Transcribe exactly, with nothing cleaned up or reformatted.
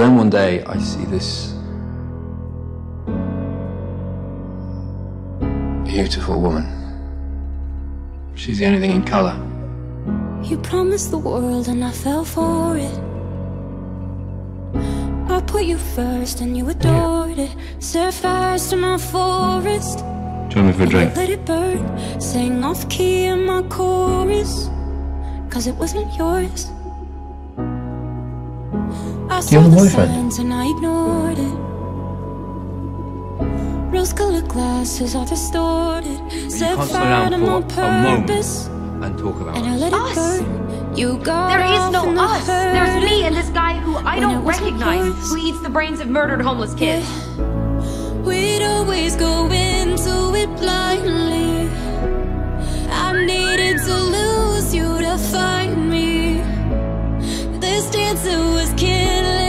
then one day I see this beautiful woman. She's the only thing in colour. You promised the world and I fell for it. I put you first and you adored it. Set fires to my forest. Join me for a drink. Let it burn. Sang off key in my chorus, cause it wasn't yours. I Do you have a saw the boyfriend? signs and I ignored it. Rose-colored glasses are distorted. Set can't slow fire down to my for a moment purpose, and talk about and I us. let it Us? burn. You got There is off no in the us. There's me and this guy who I When it don't wasn't recognize, yours. who eats the brains of murdered homeless kids. We'd always go into it blindly. I needed to lose you to find me. This dancer was killing